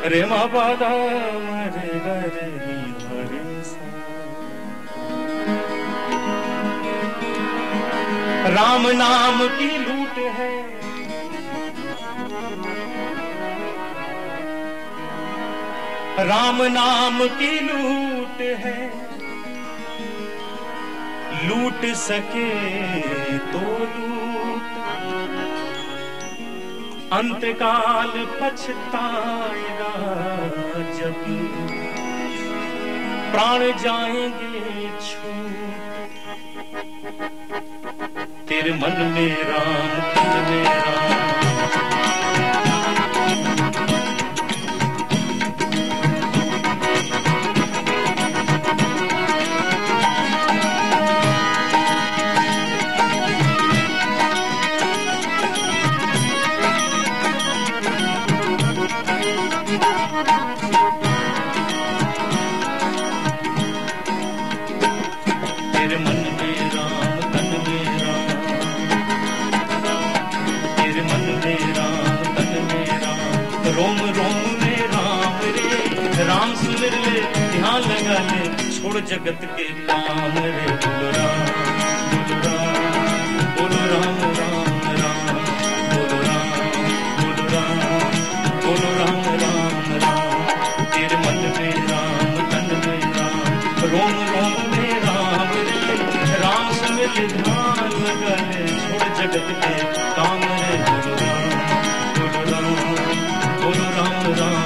रे मा पादा रे गा रे नी धा रे सा। राम नाम की लूट है, राम नाम की लूट है, लूट सके तो लूट, अंतकाल पछताएगा जब प्राण जाएंगे छूट। तेरे मन में राम, तन में राम, ध्यान लगा ले, छोड़ जगत के काम रे। बोलो राम, बोलो राम, बोलो राम राम, बोलो राम, बोलो राम, बोलो राम राम राम। तेरे मन में राम, तन में राम, रोम रोम में राम रे। राम से मिल ध्यान लगा ले, छोड़ जगत के काम रे। बोलो राम, बोलो राम, बोलो राम राम।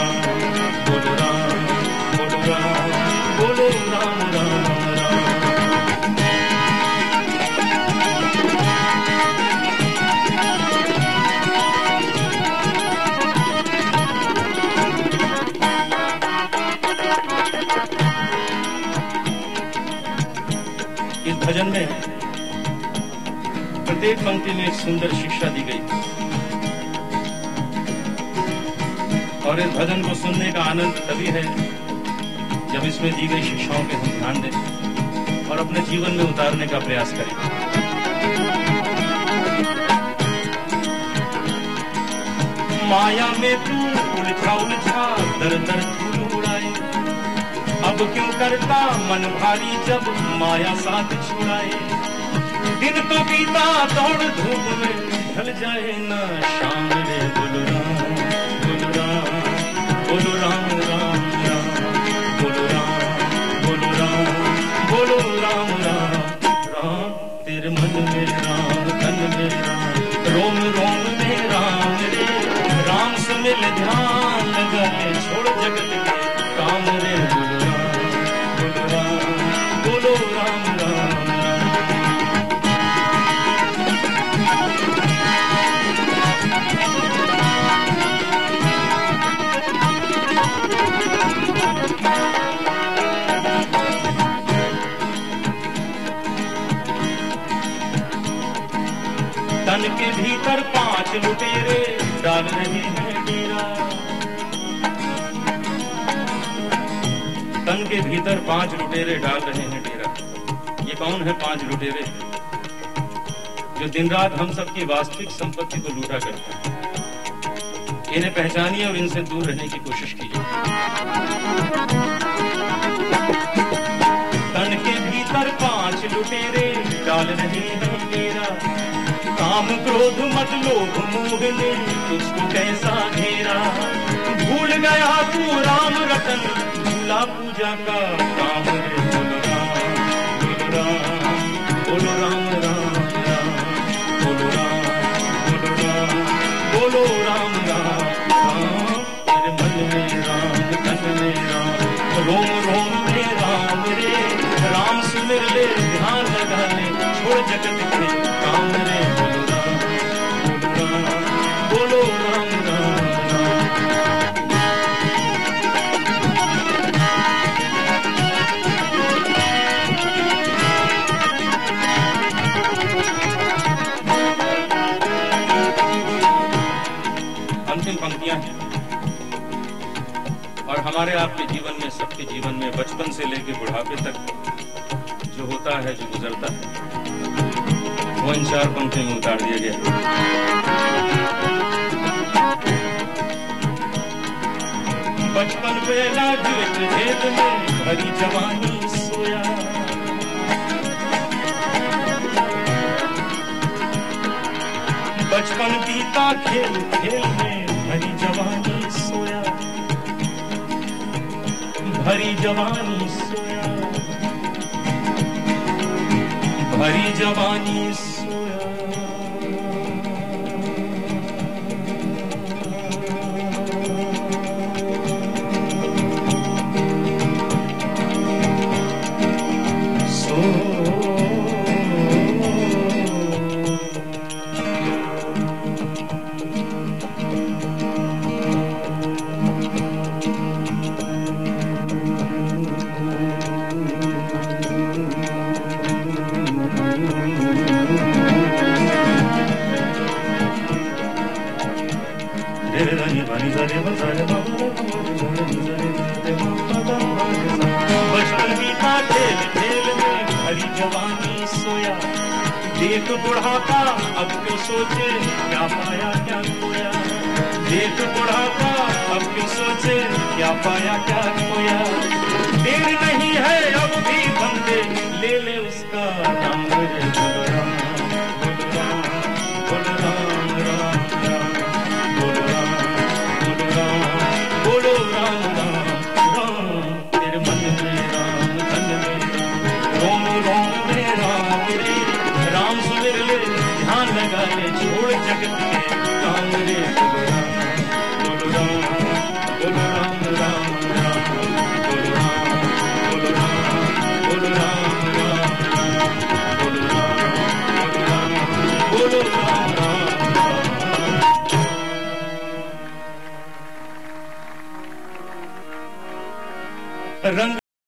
इस भजन में प्रत्येक पंक्ति में एक सुंदर शिक्षा दी गई और इस भजन को सुनने का आनंद तभी है जब इसमें दी गई शिक्षाओं पे हम ध्यान दें और अपने जीवन में उतारने का प्रयास करें। माया में तू उलझा उलझा दर दर धूल उड़ाए, अब क्यों करता मन भारी जब माया साथ छुड़ाए। दिन तो बीता दौड़ धूप में, ढल जाए ना शाम रे। बोलो राम, बोलो राम, बोलो राम राम राम, बोलो राम, बोलो राम, बोलो राम राम राम। तेरे मन में राम, तन में राम, रोम रोम में राम रे। राम से मिल ध्यान लगा ले, छोड़ जगत के काम रे। बोलो राम, बोलो राम राम। तन के भीतर 5 लुटेरे डाल रहे हैं डेरा। तन के भीतर 5 लुटेरे डाल रहे हैं डेरा। ये कौन है 5 लुटेरे जो दिन रात हम सबकी वास्तविक संपत्ति को लूटा करते हैं? इन्हें पहचानिए और इनसे दूर रहने की कोशिश कीजिए। तन के भीतर 5 लुटेरे डाल रहे हैं डेरा। काम क्रोध मत लोभ मोह ने तुझको कैसा घेरा। भूल गया तू राम रतन, भूला पूजा का काम रे। बोलो राम, बोलो राम, बोलो राम राम राम, बोलो राम, बोलो राम, बोलो राम राम राम। तेरे मन में राम, तन में राम, रोम रोम में राम रे। राम सुमिर ले, ध्यान लगा ले, छोड़ जगत के काम रे। बोलो राम राम राम। अंतिम पंक्तियां हैं और हमारे आपके जीवन में, सबके जीवन में, बचपन से लेकर बुढ़ापे तक जो होता है, जो गुजरता है, वो इन 4 पंक्तियों में उतार दिया गया। बचपन बेला गिरत भेद में भरी जवानी सोया। बचपन बीता खेल खेल में भरी जवानी सोया, भरी जवानी सोया, भरी जवानी सोया। बचपन बीता खेल खेल में भरी जवानी सोया। देख बुढ़ापा अब क्यों सोचे क्या पाया क्या खोया। देख बुढ़ापा अब क्यों सोचे क्या पाया क्या खोया। देर नहीं है अब भी बंदे ले ले उसका नाम। छोड़ जगत के काम रे बोलो राम, बोलो राम, बोलो राम राम, बोलो राम, बोलो राम, बोलो राम राम, बोलो राम, बोलो राम, बोलो राम। रंग